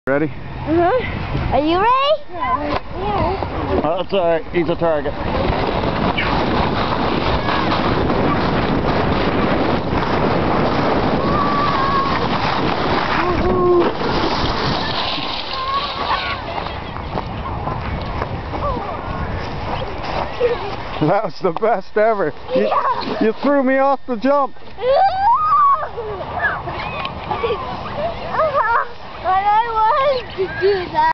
Ready? Uh-huh. Are you ready? Yeah. Oh, that's alright. He's a target. That was the best ever. You threw me off the jump. But I wanted to do that.